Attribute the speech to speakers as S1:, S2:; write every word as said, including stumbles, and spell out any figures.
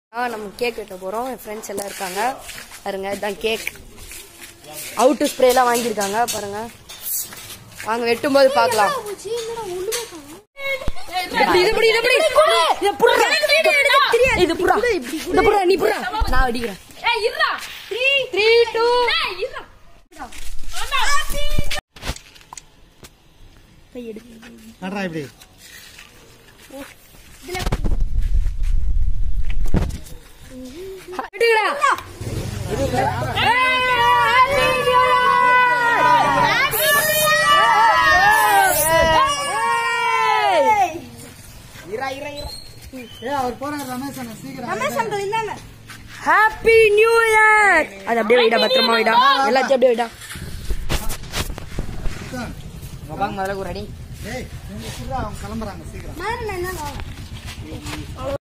S1: நம்ம கேக் வெட்ட போறோம். என் ஃப்ரெண்ட்ஸ் எல்லாம் இருக்காங்க பாருங்க. இதுதான் கேக். அவுட் ஸ்ப்ரே எல்லாம் வாங்கியிருக்காங்க பாருங்க. வாங்க வெட்டும் போது பார்க்கலாம். நான் அடிக்கிறேன். Happy new year. அது அப்படியே வைடா, பத்திரமா வைடா, எல்லாத்தையும் அப்படியே வைடா. முதல்ல ரெடி. கிளம்புறாங்க சீக்கிரம்.